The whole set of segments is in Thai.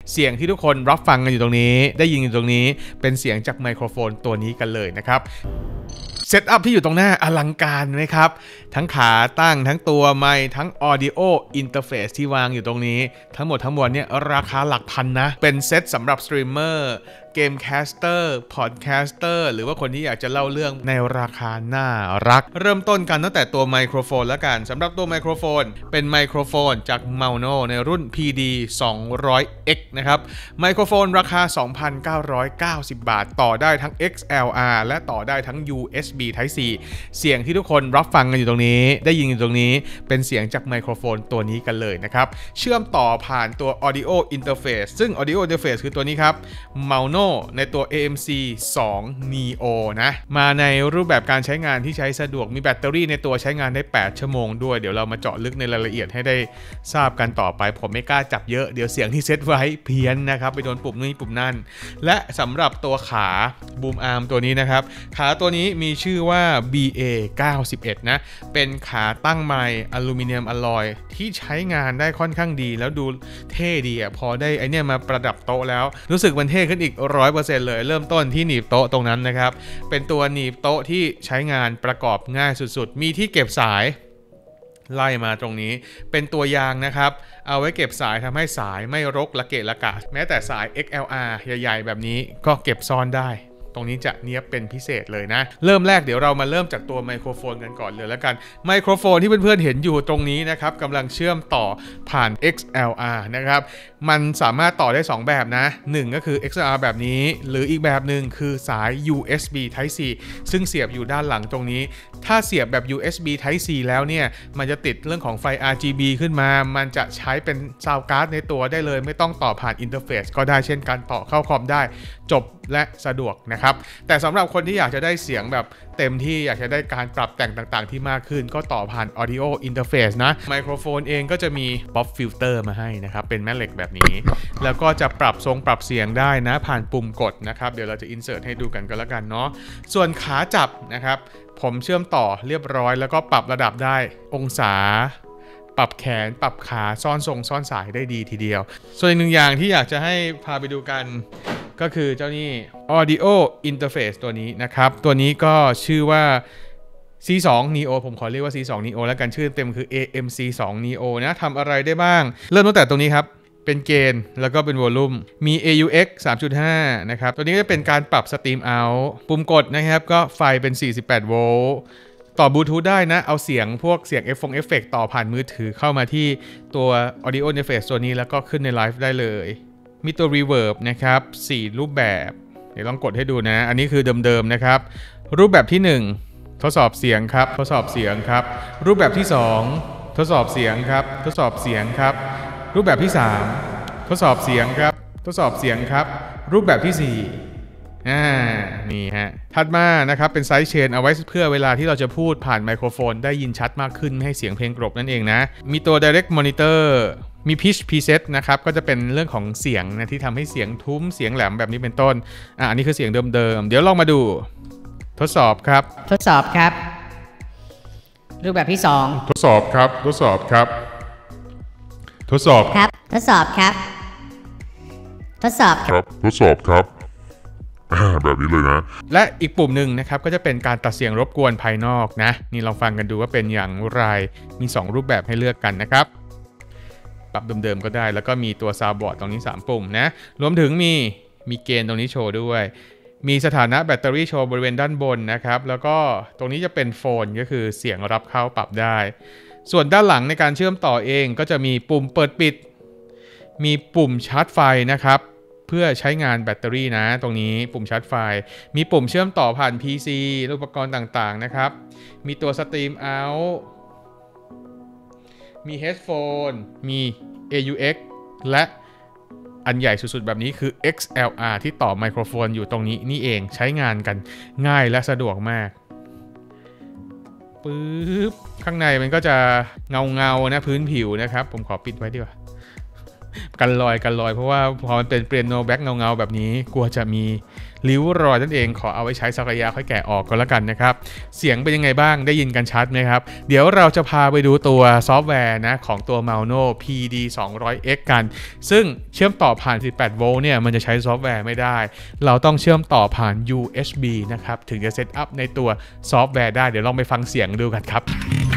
เสียงที่ทุกคนรับฟังกันอยู่ตรงนี้ได้ยินอยู่ตรงนี้เป็นเสียงจากไมโครโฟนตัวนี้กันเลยนะครับเซตอัพที่อยู่ตรงหน้าอลังการไหมครับทั้งขาตั้งทั้งตัวไมค์ทั้ง Audio Interface ที่วางอยู่ตรงนี้ทั้งหมดทั้งมวลเนี่ยราคาหลักพันนะเป็นเซตสำหรับสตรีมเมอร์เกมแคสเตอร์พอดแคสเตอร์หรือว่าคนที่อยากจะเล่าเรื่องในราคาน่ารักเริ่มต้นกันตั้งแต่ตัวไมโครโฟนแล้วกันสำหรับตัวไมโครโฟนเป็นไมโครโฟนจาก Mauno ในรุ่น PD 200X นะครับไมโครโฟนราคา 2,990 บาทต่อได้ทั้ง XLR และต่อได้ทั้ง USB Type C เสียงที่ทุกคนรับฟังกันอยู่ตรงนี้ได้ยินอยู่ตรงนี้เป็นเสียงจากไมโครโฟนตัวนี้กันเลยนะครับเชื่อมต่อผ่านตัว Audio Interface ซึ่ง Audio Interface คือตัวนี้ครับ Maunoในตัว AMC 2 Neo นะมาในรูปแบบการใช้งานที่ใช้สะดวกมีแบตเตอรี่ในตัวใช้งานได้8ชั่วโมงด้วยเดี๋ยวเรามาเจาะลึกในรายละเอียดให้ได้ทราบกันต่อไปผมไม่กล้าจับเยอะเดี๋ยวเสียงที่เซตไว้เพี้ยนนะครับไปโดนปุ่มนี้ปุ่มนั่นและสำหรับตัวขาบูมอาร์มตัวนี้นะครับขาตัวนี้มีชื่อว่า BA 91นะเป็นขาตั้งไมค์อลูมิเนียมอลลอยที่ใช้งานได้ค่อนข้างดีแล้วดูเท่ดีอ่ะพอได้ไอเนี่ยมาประดับโต๊ะแล้วรู้สึกมันเท่ขึ้นอีก 100% เลยเริ่มต้นที่หนีบโต๊ะตรงนั้นนะครับเป็นตัวหนีบโต๊ะที่ใช้งานประกอบง่ายสุดๆมีที่เก็บสายไล่มาตรงนี้เป็นตัวยางนะครับเอาไว้เก็บสายทำให้สายไม่รกระเกะระกะแม้แต่สาย XLR ใหญ่ๆแบบนี้ก็เก็บซ่อนได้ตรงนี้จะเนียบเป็นพิเศษเลยนะเริ่มแรกเดี๋ยวเรามาเริ่มจากตัวไมโครโฟนกันก่อนเลยแล้วกันไมโครโฟนที่เพื่อนๆเห็นอยู่ตรงนี้นะครับกำลังเชื่อมต่อผ่าน XLR นะครับมันสามารถต่อได้2แบบนะ1ก็คือ XLR แบบนี้หรืออีกแบบหนึ่งคือสาย USB Type C ซึ่งเสียบอยู่ด้านหลังตรงนี้ถ้าเสียบแบบ USB Type C แล้วเนี่ยมันจะติดเรื่องของไฟ RGB ขึ้นมามันจะใช้เป็นซาวด์การ์ดในตัวได้เลยไม่ต้องต่อผ่านอินเทอร์เฟซก็ได้เช่นกันต่อเข้าคอมได้จบและสะดวกนะครับแต่สำหรับคนที่อยากจะได้เสียงแบบเต็มที่อยากจะได้การปรับแต่งต่างๆที่มากขึ้นก็ต่อผ่าน Audio Interface นะไมโครโฟนเองก็จะมี Pop Filter มาให้นะครับเป็นแม่เหล็กแบบนี้แล้วก็จะปรับทรงปรับเสียงได้นะผ่านปุ่มกดนะครับเดี๋ยวเราจะ insert ให้ดูกันก็แล้วกันเนาะส่วนขาจับนะครับผมเชื่อมต่อเรียบร้อยแล้วก็ปรับระดับได้องศาปรับแขนปรับขาซ่อนทรงซ่อนสายได้ดีทีเดียวส่วนอีกหนึ่งอย่างที่อยากจะให้พาไปดูกันก็คือเจ้านี่ Audio Interface ตัวนี้นะครับตัวนี้ก็ชื่อว่า C2 Neo ผมขอเรียกว่า C2 Neo แล้วกันชื่อเต็มคือ AMC 2 Neo นะทำอะไรได้บ้างเริ่มตั้งแต่ตรงนี้ครับเป็นเกณฑ์แล้วก็เป็นวอลลุ่มมี AUX 3.5 นะครับตัวนี้จะเป็นการปรับ Stream Out ปุ่มกดนะครับก็ไฟเป็น48โวลต์ต่อบลูทูธได้นะเอาเสียงพวกเสียงเอฟเฟกต์ต่อผ่านมือถือเข้ามาที่ตัว Audio Interface ตัวนี้แล้วก็ขึ้นในไลฟ์ได้เลยมีตัว Reverb นะครับ4รูปแบบเดี๋ยวลองกดให้ดูนะอันนี้คือเดิมๆนะครับรูปแบบที่1ทดสอบเสียงครับทดสอบเสียงครับรูปแบบที่2ทดสอบเสียงครับทดสอบเสียงครับรูปแบบที่3ทดสอบเสียงครับทดสอบเสียงครับรูปแบบที่4นี่ฮะถัดมานะครับเป็นไซส์เชนเอาไว้เพื่อเวลาที่เราจะพูดผ่านไมโครโฟนได้ยินชัดมากขึ้นไม่ให้เสียงเพลงกรบนั่นเองนะมีตัว Direct Monitor มี Pitch Preset นะครับก็จะเป็นเรื่องของเสียงนะที่ทำให้เสียงทุ้มเสียงแหลมแบบนี้เป็นต้นอันนี้คือเสียงเดิมๆเดี๋ยวลองมาดูทดสอบครับทดสอบครับรูปแบบที่2 ทดสอบครับทดสอบครับทดสอบครับทดสอบครับทดสอบครับทดสอบครับแบบนี้เลยนะและอีกปุ่มหนึ่งนะครับก็จะเป็นการตัดเสียงรบกวนภายนอกนะนี่ลองฟังกันดูว่าเป็นอย่างไรมี2รูปแบบให้เลือกกันนะครับปรับเดิมๆก็ได้แล้วก็มีตัวซาวด์บอร์ดตรงนี้3ปุ่มนะรวมถึงมีเกณฑ์ตรงนี้โชว์ด้วยมีสถานะแบตเตอรี่โชว์บริเวณด้านบนนะครับแล้วก็ตรงนี้จะเป็นโฟนก็คือเสียงรับเข้าปรับได้ส่วนด้านหลังในการเชื่อมต่อเองก็จะมีปุ่มเปิดปิดมีปุ่มชาร์จไฟนะครับเพื่อใช้งานแบตเตอรี่นะตรงนี้ปุ่มชาร์จไฟมีปุ่มเชื่อมต่อผ่าน PC อุปกรณ์ต่างๆนะครับมีตัว Stream Out มี Headphone มี AUX และอันใหญ่สุดๆแบบนี้คือ XLR ที่ต่อไมโครโฟนอยู่ตรงนี้นี่เองใช้งานกันง่ายและสะดวกมากปึ๊บข้างในมันก็จะเงานะพื้นผิวนะครับผมขอปิดไว้ดีกว่ากันรอยเพราะว่าพอมันเป็นเปียโนแบ็คเงาแบบนี้กลัวจะมีริ้วรอยนั่นเองขอเอาไว้ใช้สักระยะค่อยแกะออกก็แล้วกันนะครับเสียงเป็นยังไงบ้างได้ยินกันชัดไหมครับเดี๋ยวเราจะพาไปดูตัวซอฟต์แวร์นะของตัว Maono PD 200X กันซึ่งเชื่อมต่อผ่าน18โวลต์เนี่ยมันจะใช้ซอฟต์แวร์ไม่ได้เราต้องเชื่อมต่อผ่าน USB นะครับถึงจะเซตอัพในตัวซอฟต์แวร์ได้เดี๋ยวลองไปฟังเสียงดูกันครับ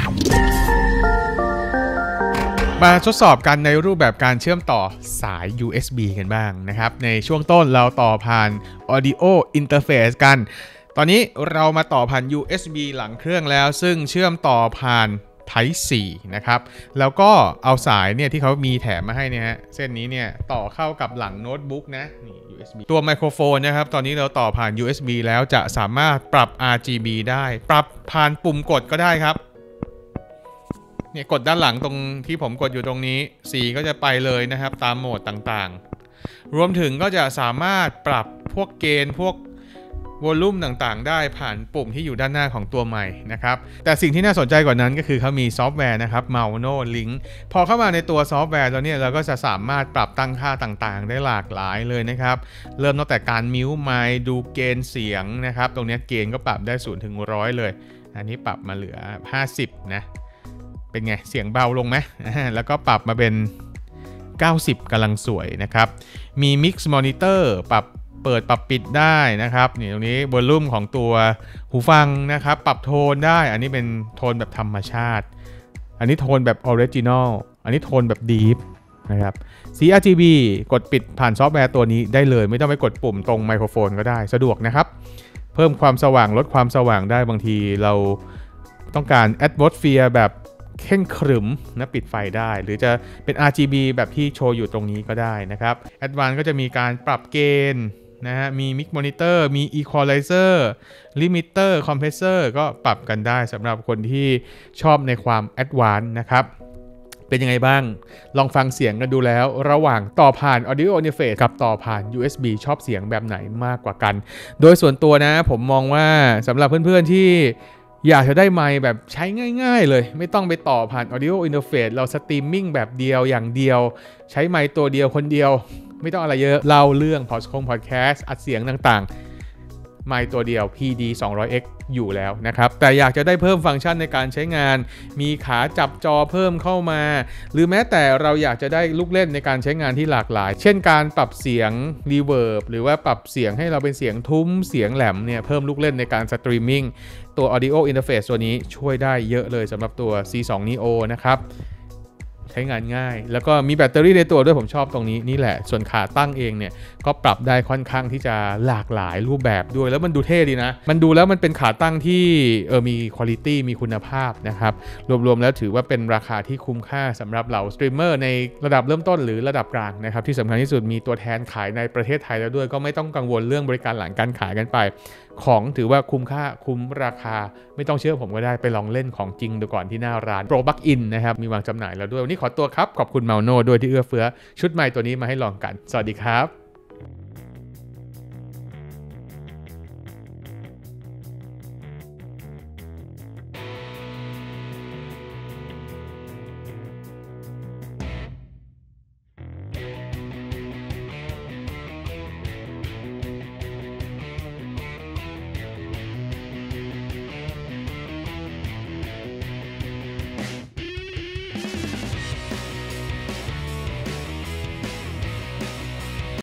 มาทดสอบกันในรูปแบบการเชื่อมต่อสาย USB กันบ้างนะครับในช่วงต้นเราต่อผ่าน Audio Interface กันตอนนี้เรามาต่อผ่าน USB หลังเครื่องแล้วซึ่งเชื่อมต่อผ่าน Type C นะครับแล้วก็เอาสายเนี่ยที่เขามีแถมมาให้เนี่ยฮะเส้นนี้เนี่ยต่อเข้ากับหลังโน้ตบุ๊กนะนี่ USB ตัวไมโครโฟนนะครับตอนนี้เราต่อผ่าน USB แล้วจะสามารถปรับ RGB ได้ปรับผ่านปุ่มกดก็ได้ครับเนี่ยกดด้านหลังตรงที่ผมกดอยู่ตรงนี้สีก็จะไปเลยนะครับตามโหมดต่างๆรวมถึงก็จะสามารถปรับพวกเกณฑ์พวกวอลลุ่มต่างๆได้ผ่านปุ่มที่อยู่ด้านหน้าของตัวใหม่นะครับแต่สิ่งที่น่าสนใจกว่านั้นก็คือเขามีซอฟต์แวร์นะครับ Maono Link พอเข้ามาในตัวซอฟต์แวร์แล้วเนี่ยเราก็จะสามารถปรับตั้งค่าต่างๆได้หลากหลายเลยนะครับเริ่มตั้งแต่การมิวไมค์ดูเกณฑ์เสียงนะครับตรงนี้เกณฑ์ก็ปรับได้0 ถึง 100เลยอันนี้ปรับมาเหลือ50นะเป็นไงเสียงเบาลงไหมแล้วก็ปรับมาเป็น90กำลังสวยนะครับมี Mix Monitor ปรับเปิดปรับปิดได้นะครับนี่ตรงนี้วอลลุ่มของตัวหูฟังนะครับปรับโทนได้อันนี้เป็นโทนแบบธรรมชาติอันนี้โทนแบบออริจินอลอันนี้โทนแบบดีฟนะครับ CRGB กดปิดผ่านซอฟต์แวร์ตัวนี้ได้เลยไม่ต้องไปกดปุ่มตรงไมโครโฟนก็ได้สะดวกนะครับเพิ่มความสว่างลดความสว่างได้บางทีเราต้องการ Atmosphere แบบเข่งขรึมนะปิดไฟได้หรือจะเป็น RGB แบบที่โชว์อยู่ตรงนี้ก็ได้นะครับ Advanced ก็จะมีการปรับเกณฑ์นะฮะมี Mix Monitor มี Equalizer Limiter Compressor ก็ปรับกันได้สำหรับคนที่ชอบในความ Advanced นะครับเป็นยังไงบ้างลองฟังเสียงกันดูแล้วระหว่างต่อผ่าน Audio Interface กับต่อผ่าน USB ชอบเสียงแบบไหนมากกว่ากันโดยส่วนตัวนะผมมองว่าสำหรับเพื่อนๆที่อยากจะได้ไมค์แบบใช้ง่ายๆเลยไม่ต้องไปต่อผ่าน Audio Interface เราสตรีมมิ่งแบบเดียวอย่างเดียวใช้ไมค์ตัวเดียวคนเดียวไม่ต้องอะไรเยอะเล่าเรื่องพอดแคสต์อัดเสียงต่างๆไมค์ตัวเดียว PD 200X อยู่แล้วนะครับแต่อยากจะได้เพิ่มฟังก์ชันในการใช้งานมีขาจับจอเพิ่มเข้ามาหรือแม้แต่เราอยากจะได้ลูกเล่นในการใช้งานที่หลากหลายเช่นการปรับเสียงรีเวิร์บหรือว่าปรับเสียงให้เราเป็นเสียงทุ้มเสียงแหลมเนี่ยเพิ่มลูกเล่นในการสตรีมมิ่งตัว Audio Interface ตัวนี้ช่วยได้เยอะเลยสำหรับตัว C2 Neo นะครับใช้งานง่ายแล้วก็มีแบตเตอรี่ในตัวด้วยผมชอบตรงนี้นี่แหละส่วนขาตั้งเองเนี่ยก็ปรับได้ค่อนข้างที่จะหลากหลายรูปแบบด้วยแล้วมันดูเท่ดีนะมันดูแล้วมันเป็นขาตั้งที่มีคุณภาพมีคุณภาพนะครับรวมๆแล้วถือว่าเป็นราคาที่คุ้มค่าสำหรับเหล่าสตรีมเมอร์ในระดับเริ่มต้นหรือระดับกลางนะครับที่สำคัญที่สุดมีตัวแทนขายในประเทศไทยแล้วด้วยก็ไม่ต้องกังวลเรื่องบริการหลังการขายกันไปของถือว่าคุ้มค่าคุ้มราคาไม่ต้องเชื่อผมก็ได้ไปลองเล่นของจริงดูก่อนที่หน้าร้าน Pro Plug-in นะครับมีวางจำหน่ายแล้วด้วยวันนี้ขอตัวครับขอบคุณ Maono ด้วยที่เอื้อเฟื้อชุดใหม่ตัวนี้มาให้ลองกันสวัสดีครับ